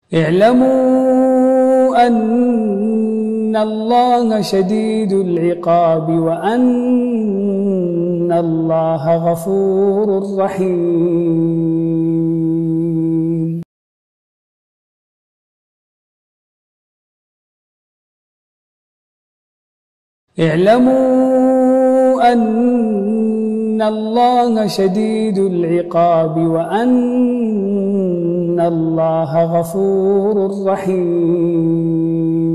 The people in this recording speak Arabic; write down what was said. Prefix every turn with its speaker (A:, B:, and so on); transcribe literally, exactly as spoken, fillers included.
A: اعلموا أن الله شديد العقاب وأن الله غفور رحيم. اعلموا أن الله شديد العقاب وأن الله غفور رحيم.